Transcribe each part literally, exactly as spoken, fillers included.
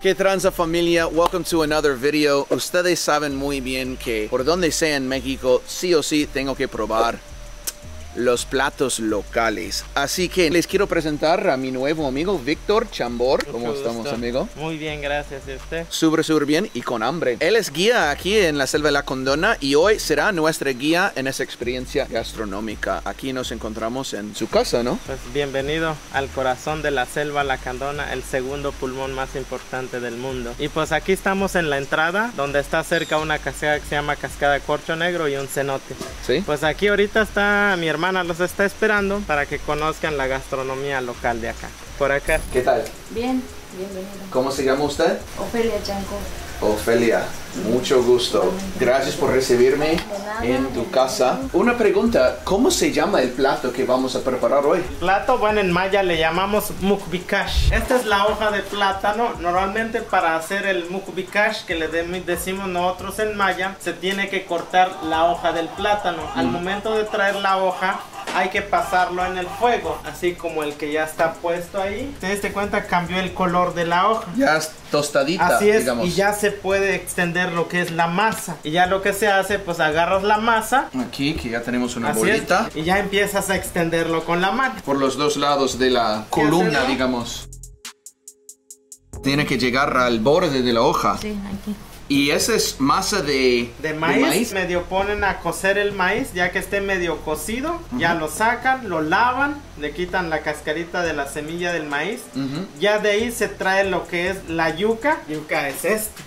¿Qué tranza familia? Welcome to another video. Ustedes saben muy bien que por donde sea en México, sí o sí tengo que probar los platos locales. Así que les quiero presentar a mi nuevo amigo Víctor Chambor. ¿Cómo Mucho estamos, gusto. amigo? Muy bien, gracias. ¿Y usted? Súper, súper bien y con hambre. Él es guía aquí en la Selva de la Condona y hoy será nuestra guía en esa experiencia gastronómica. Aquí nos encontramos en su casa, ¿no? Pues bienvenido al corazón de la Selva La Condona, el segundo pulmón más importante del mundo. Y pues aquí estamos en la entrada, donde está cerca una cascada que se llama Cascada Corcho Negro y un cenote. Sí. Pues aquí ahorita está mi hermana, los está esperando para que conozcan la gastronomía local de acá. Por acá. ¿Qué tal? Bien, bienvenido. ¿Cómo se llama usted? Ofelia Chanco. Ofelia, mucho gusto. Gracias por recibirme en tu casa. Una pregunta, ¿cómo se llama el plato que vamos a preparar hoy? Plato, bueno, en maya le llamamos mukbikash. Esta es la hoja de plátano. Normalmente para hacer el mukbikash, que le de- decimos nosotros en maya, se tiene que cortar la hoja del plátano. Al momento de traer la hoja, hay que pasarlo en el fuego, así como el que ya está puesto ahí. ¿Te diste cuenta? Cambió el color de la hoja. Ya es tostadita, Así es, digamos. y ya se puede extender lo que es la masa. Y ya lo que se hace, pues agarras la masa. Aquí, que ya tenemos una Así bolita. es, y ya empiezas a extenderlo con la mano. Por los dos lados de la columna, hacerlo? digamos. Tiene que llegar al borde de la hoja. Sí, aquí. Y esa es masa de, De maíz, medio ponen a cocer el maíz, ya que esté medio cocido, ya lo sacan, lo lavan, le quitan la cascarita de la semilla del maíz. Ujú. Ya de ahí se trae lo que es la yuca. Yuca es esto.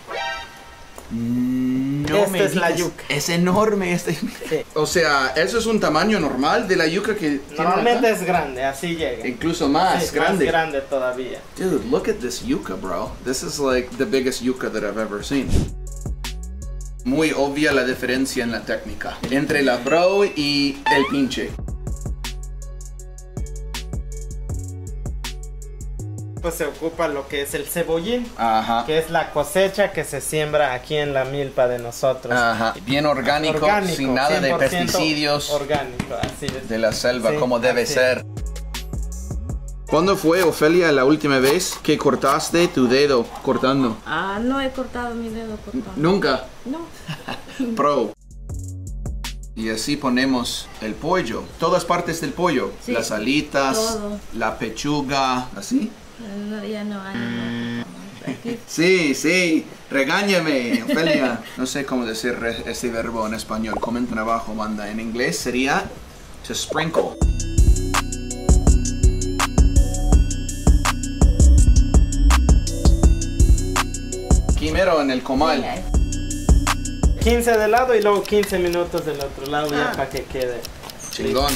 No Esta me es la digas. yuca. Es enorme este. Sí. O sea, eso es un tamaño normal de la yuca que tiene Normalmente acá? es grande, así llega. Incluso más Sí, grande. Más grande todavía. Dude, look at this yuca, bro. This is like the biggest yuca that I've ever seen. Muy obvia la diferencia en la técnica entre la bro y el pinche. Pues se ocupa lo que es el cebollín, Ajá. que es la cosecha que se siembra aquí en la milpa de nosotros. Ajá. Bien orgánico, Orgánico, sin nada de cien por ciento pesticidios. Orgánico, así es. De la selva, Sí, como debe así ser. ¿Cuándo fue, Ofelia, la última vez que cortaste tu dedo cortando? Ah, no he cortado mi dedo cortado. Nunca. No. Pro. Y así ponemos el pollo. Todas partes del pollo. Sí, Las alitas, todo. la pechuga. ¿Así? No, ya no hay. no. Aquí. Sí, sí. Regáñame, Ofelia. No sé cómo decir re- este verbo en español. Comenten abajo, manda. En inglés sería to sprinkle. Quimero en el comal. quince de lado y luego quince minutos del otro lado ya Ah. para que quede. Chingón.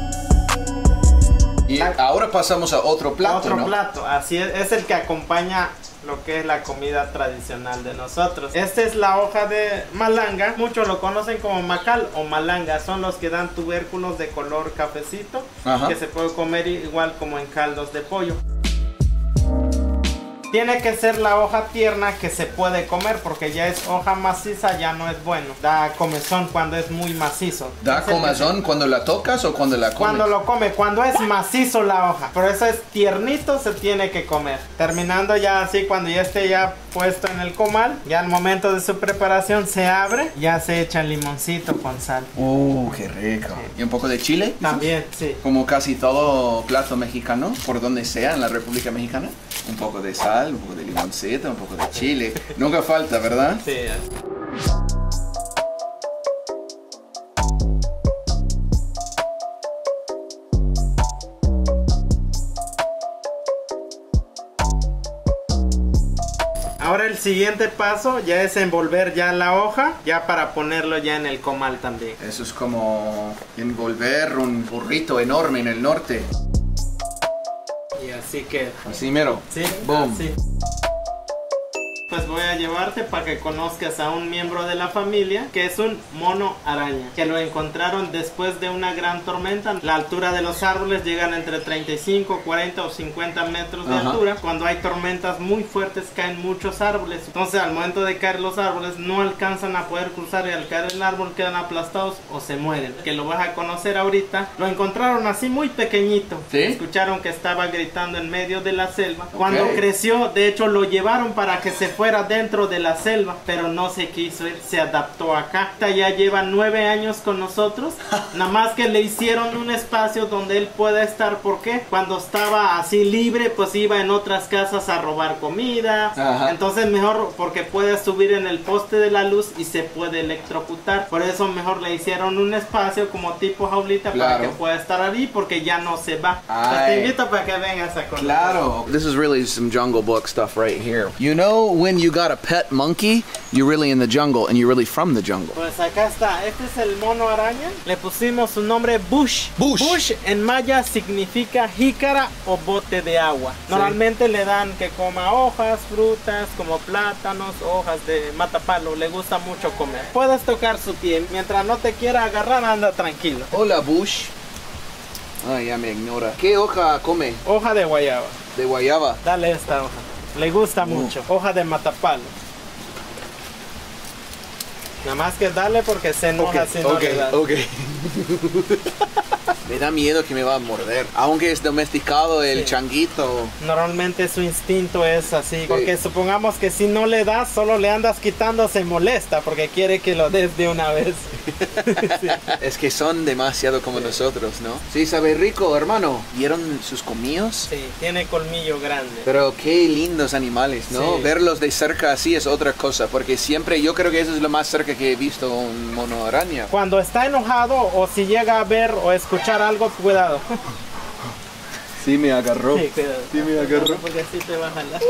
Y ahora pasamos a otro plato, Otro ¿no? plato, así es, es el que acompaña lo que es la comida tradicional de nosotros. Esta es la hoja de malanga, muchos lo conocen como macal o malanga, son los que dan tubérculos de color cafecito, Ajá. que se puede comer igual como en caldos de pollo. Tiene que ser la hoja tierna que se puede comer, porque ya es hoja maciza, ya no es bueno. Da comezón cuando es muy macizo. ¿Da Es el que comezón cuando la tocas o cuando la comes? Cuando lo come, cuando es macizo la hoja. Pero eso es tiernito, se tiene que comer. Terminando ya así, cuando ya esté ya puesto en el comal, ya al momento de su preparación se abre, ya se echa el limoncito con sal. ¡Uh, qué rico! ¿Y un poco de chile? También, sí. Como casi todo plato mexicano, por donde sea en la República Mexicana. Un poco de sal, un poco de limoncito, un poco de chile. Nunca falta, ¿verdad? Sí, así. Ahora el siguiente paso ya es envolver ya la hoja, ya para ponerlo ya en el comal también. Eso es como envolver un burrito enorme en el norte. Y así que, Así mero. sí, Boom. así. Pues voy a llevarte para que conozcas a un miembro de la familia que es un mono araña, que lo encontraron después de una gran tormenta. La altura de los árboles llegan entre treinta y cinco, cuarenta o cincuenta metros de Ajá. altura. Cuando hay tormentas muy fuertes caen muchos árboles, entonces al momento de caer los árboles no alcanzan a poder cruzar y al caer el árbol quedan aplastados o se mueren. Que lo vas a conocer ahorita. Lo encontraron así muy pequeñito. ¿Sí? Escucharon que estaba gritando en medio de la selva. Cuando Ok. creció, de hecho lo llevaron para que se fuera dentro de la selva, pero no se quiso ir, se adaptó acá. Ya lleva nueve años con nosotros, nada más que le hicieron un espacio donde él pueda estar. ¿Por qué? Cuando estaba así libre, pues iba en otras casas a robar comida. Ajá. Entonces mejor, porque puede subir en el poste de la luz y se puede electrocutar. Por eso mejor le hicieron un espacio como tipo jaulita, Claro. para que pueda estar ahí, porque ya no se va. Pues te Ay. invito para que vengas a conocer. Claro. This is really some Jungle Book stuff right here. You know when you got a pet monkey, you're really in the jungle and you're really from the jungle. Pues acá está, este es el mono araña. Le pusimos su nombre Bush. Bush. Bush en maya significa jícara o bote de agua. Normalmente le dan que coma hojas, frutas como plátanos, hojas de matapalo. Le gusta mucho comer. Puedes tocar su piel. Mientras no te quiera agarrar, anda tranquilo. Hola, Bush. Ay, ya me ignora. ¿Qué hoja come? Hoja de guayaba. De guayaba. Dale esta hoja. Le gusta mucho. Hoja de matapalo. Nada más que dale porque se enoja si no le das. ok. Me da miedo que me va a morder. Aunque es domesticado el Sí. changuito. Normalmente su instinto es así, porque supongamos que si no le das, solo le andas quitando, se molesta porque quiere que lo des de una vez. Sí. Es que son demasiado como nosotros, ¿no? Sí, sabe rico, hermano. ¿Vieron sus comillos? Sí, tiene colmillo grande. Pero qué lindos animales, ¿no? Sí. Verlos de cerca así es otra cosa, porque siempre yo creo que eso es lo más cerca que he visto un mono araña. Cuando está enojado o si llega a ver o escuchar algo, cuidado. Sí me agarró. Sí, cuidado. Sí me agarró. Porque así te va a jalar.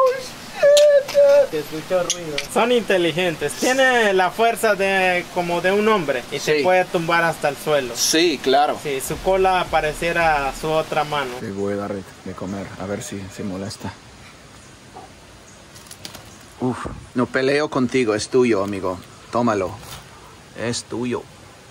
Te escuchó ruido. Son inteligentes. Tiene la fuerza de como de un hombre y Sí. te puede tumbar hasta el suelo. Sí, claro. Sí, su cola pareciera su otra mano. Le voy a dar de comer, a ver si se molesta. Uf, no peleo contigo, es tuyo, amigo. Tómalo. Es tuyo.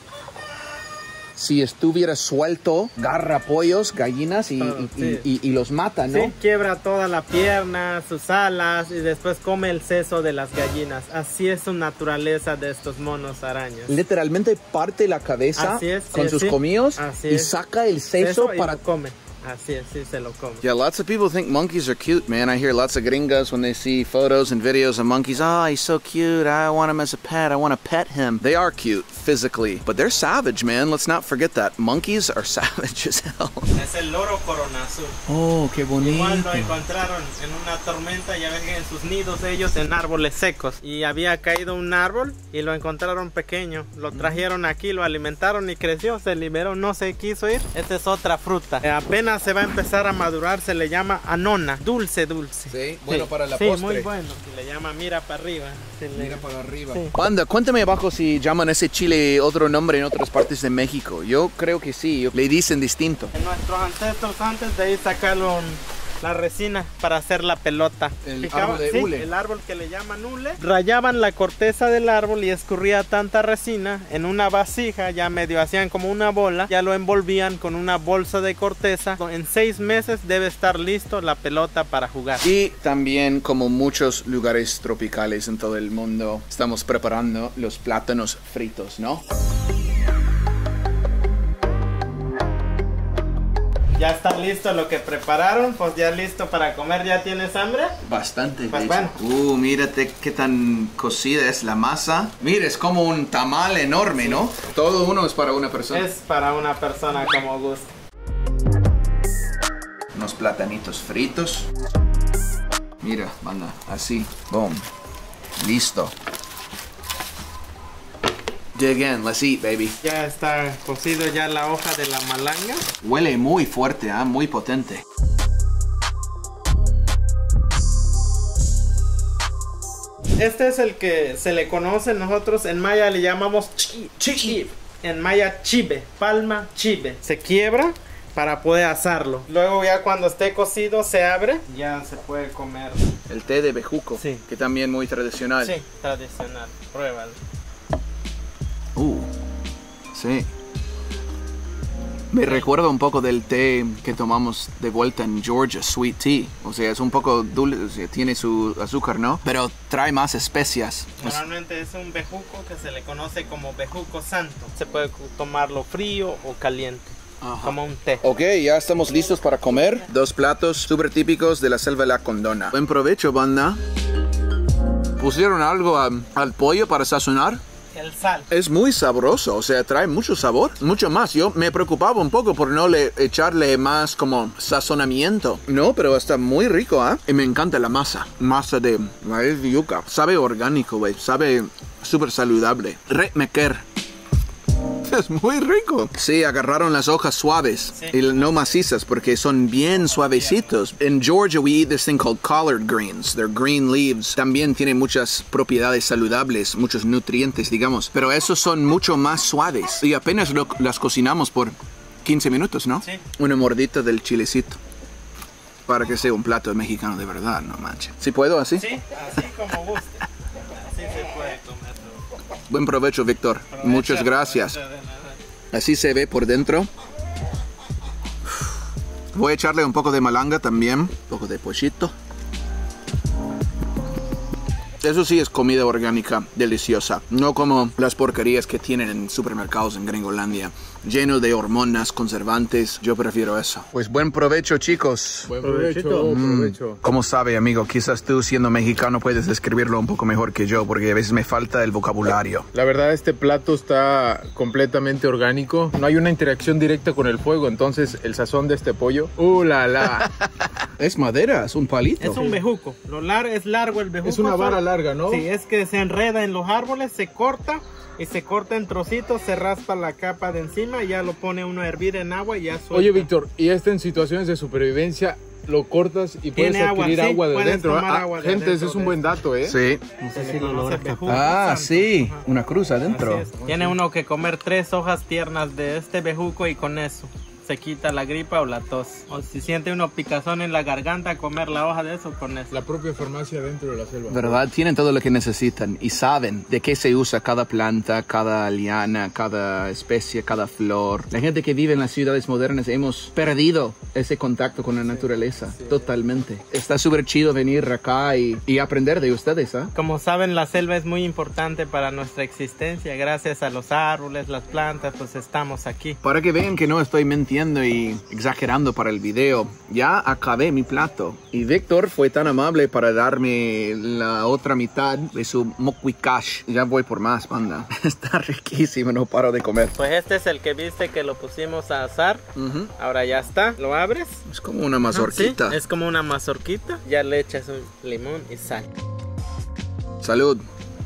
Si estuviera suelto, agarra pollos, gallinas y, Ah, y- sí. y- y los mata, ¿no? Sí, quiebra toda la pierna, sus alas y después come el seso de las gallinas. Así es su naturaleza de estos monos arañas. Literalmente parte la cabeza Así es, con sí, sus sí. comillos Así y es. saca el seso Seso y para... lo come. Así es, sí se lo come. Yeah, lots of people think monkeys are cute, man. I hear lots of gringas when they see photos and videos of monkeys. Oh, he's so cute. I want him as a pet. I want to pet him. They are cute physically, but they're savage, man. Let's not forget that. Monkeys are savage as hell. Es el loro corona azul. Oh, qué Igual lo encontraron en una tormenta, ya ven que en sus nidos ellos en árboles secos. Y había caído un árbol y lo encontraron pequeño. Lo trajeron aquí, lo alimentaron y creció, se liberó, no se quiso ir. Esta es otra fruta. Eh, apenas se va a empezar a madurar, se le llama anona. Dulce, dulce. Sí, bueno para la sí, postre. muy bueno. Se le llama mira para arriba. Se le- para arriba. Sí. Banda, cuéntame abajo si llaman ese chile otro nombre en otras partes de México. Yo creo que sí. Le dicen distinto. En nuestros ancestros antes de ahí sacaron la resina para hacer la pelota. El Picaban- árbol de sí, hule. el árbol que le llaman hule. Rayaban la corteza del árbol y escurría tanta resina en una vasija, ya medio hacían como una bola, ya lo envolvían con una bolsa de corteza. En seis meses debe estar listo la pelota para jugar. Y también, como muchos lugares tropicales en todo el mundo, estamos preparando los plátanos fritos, ¿no? Ya está listo lo que prepararon, pues ya listo para comer. ¿Ya tienes hambre? Bastante. Pues de bueno. hecho. Uh, mírate qué tan cocida es la masa. Mira, es como un tamal enorme, ¿no? Todo uno es para una persona. Es para una persona como gusta. Unos platanitos fritos. Mira, banda, así. Boom. Listo. Dig in, let's eat, baby. Ya está cocido ya la hoja de la malanga. Huele muy fuerte, ¿ah? Muy potente. Este es el que se le conoce, nosotros en maya le llamamos chi, chi. En maya chive, palma chive. Se quiebra para poder asarlo. Luego ya cuando esté cocido se abre, ya se puede comer. El té de bejuco, Sí. que también muy tradicional. Sí, tradicional. Pruébalo. Uh, sí. Me recuerda un poco del té que tomamos de vuelta en Georgia, sweet tea. O sea, es un poco dulce, o sea, tiene su azúcar, ¿no? Pero trae más especias. Normalmente es un bejuco que se le conoce como bejuco santo. Se puede tomarlo frío o caliente, Ajá. como un té. Ok, ya estamos listos para comer. Dos platos súper típicos de la selva lacandona. Buen provecho, banda. ¿Pusieron algo a- al pollo para sazonar? El sal. Es muy sabroso, o sea, trae mucho sabor, mucho más. Yo me preocupaba un poco por no le echarle más como sazonamiento. No, pero está muy rico, ¿ah? ¿eh? Y me encanta la masa. Masa de maíz de yuca. Sabe orgánico, güey. Sabe súper saludable. Re mequer. Es muy rico. Sí, agarraron las hojas suaves Sí. y no macizas porque son bien suavecitos. En Georgia we eat this thing called collard greens. They're green leaves. También tienen muchas propiedades saludables, muchos nutrientes, digamos. Pero esos son mucho más suaves y apenas lo- las cocinamos por quince minutos, ¿no? Sí. Una mordita del chilecito. Para que sea un plato mexicano de verdad, no manches. ¿Sí puedo así? Sí, así como guste. Así se puede comer. Buen provecho, Víctor. Muchas gracias. Así se ve por dentro. Voy a echarle un poco de malanga también. Un poco de pollito. Eso sí es comida orgánica, deliciosa. No como las porquerías que tienen en supermercados en Gringolandia. Lleno de hormonas, conservantes. Yo prefiero eso. Pues buen provecho, chicos. Buen Provechito. provecho, Mm. provecho. ¿Cómo sabe, amigo? Quizás tú, siendo mexicano, puedes describirlo un poco mejor que yo, porque a veces me falta el vocabulario. La verdad, este plato está completamente orgánico. No hay una interacción directa con el fuego, entonces el sazón de este pollo, ¡uh, la, la! Es madera, es un palito. Es un bejuco. Lo lar es largo el bejuco. Es una vara solo- larga, ¿no? Sí, es que se enreda en los árboles, se corta y se corta en trocitos, se raspa la capa de encima y ya lo pone uno a hervir en agua y ya suelta. Oye, Víctor, y este en situaciones de supervivencia lo cortas y puedes Tiene agua, adquirir sí, agua de puedes dentro. tomar Ah, agua de gente, ese dentro es un de buen esto. dato, ¿eh? Sí. Se le conoce bejuco Ah, santo. sí. Ajá. Una cruz adentro. Así es. Tiene uno que comer tres hojas tiernas de este bejuco y con eso se quita la gripa o la tos. O si siente uno picazón en la garganta, comer la hoja de eso con eso. La propia farmacia dentro de la selva. ¿Verdad? Tienen todo lo que necesitan y saben de qué se usa cada planta, cada liana, cada especie, cada flor. La gente que vive en las ciudades modernas hemos perdido ese contacto con la naturaleza. Totalmente. Está súper chido venir acá y, y aprender de ustedes, ¿ah? Como saben, la selva es muy importante para nuestra existencia. Gracias a los árboles, las plantas, pues estamos aquí. Para que vean que no estoy mintiendo y exagerando para el video, ya acabé mi plato. Y Víctor fue tan amable para darme la otra mitad de su mokwikash. Ya voy por más, banda. Está riquísimo, no paro de comer. Pues este es el que viste que lo pusimos a asar. Ujú. Ahora ya está. Lo abres. Es como una mazorquita. Sí, es como una mazorquita. Ya le echas un limón y sal. Salud.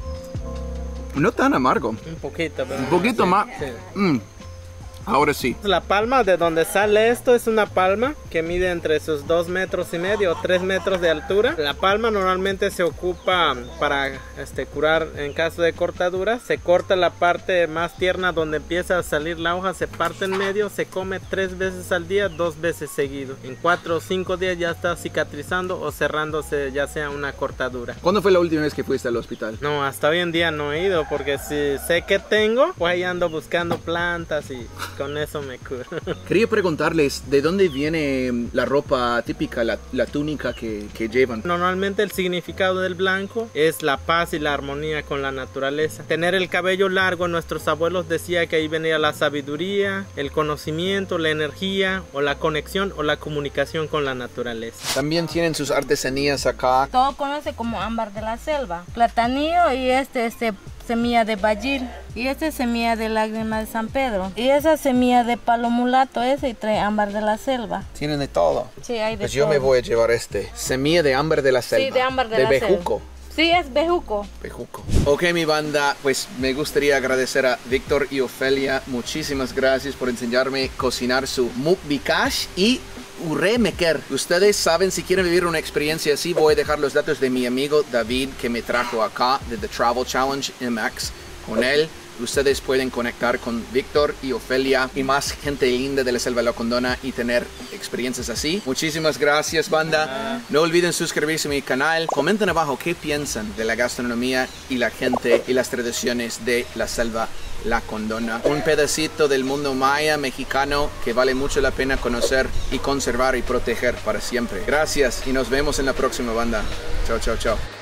No tan amargo. Un poquito. pero- Un poquito sí, más. sí. Mm. Ahora sí. La palma de donde sale esto es una palma que mide entre sus dos metros y medio o tres metros de altura. La palma normalmente se ocupa para este, curar en caso de cortadura. Se corta la parte más tierna donde empieza a salir la hoja, se parte en medio, se come tres veces al día, dos veces seguido. En cuatro o cinco días ya está cicatrizando o cerrándose ya sea una cortadura. ¿Cuándo fue la última vez que fuiste al hospital? No, hasta hoy en día no he ido porque si sé que tengo, pues ahí ando buscando plantas y con eso me curo. Quería preguntarles de dónde viene la ropa típica, la, la túnica que, que llevan. Normalmente el significado del blanco es la paz y la armonía con la naturaleza. Tener el cabello largo, nuestros abuelos decían que ahí venía la sabiduría, el conocimiento, la energía o la conexión o la comunicación con la naturaleza. También tienen sus artesanías acá. Todo conoce como ámbar de la selva, platanillo y este, este semilla de bajil y este es semilla de lágrima de San Pedro y esa semilla de palo mulato ese y trae ámbar de la selva. Tienen de todo. Sí, hay de Pues yo todo. me voy a llevar este. Semilla de ámbar de la selva. Sí, de ámbar de, de la bejuco. selva. Sí, es bejuco. Bejuco. Ok, mi banda, pues me gustaría agradecer a Víctor y Ofelia. Muchísimas gracias por enseñarme a cocinar su mukbikash y urre mequer. Ustedes saben, si quieren vivir una experiencia así, voy a dejar los datos de mi amigo David que me trajo acá de The Travel Challenge M X. Con él ustedes pueden conectar con Víctor y Ofelia y más gente linda de la Selva Lacandona y tener experiencias así. Muchísimas gracias, banda. No olviden suscribirse a mi canal. Comenten abajo qué piensan de la gastronomía y la gente y las tradiciones de la Selva Lacandona. Un pedacito del mundo maya mexicano que vale mucho la pena conocer y conservar y proteger para siempre. Gracias y nos vemos en la próxima, banda. Chao, chao, chao.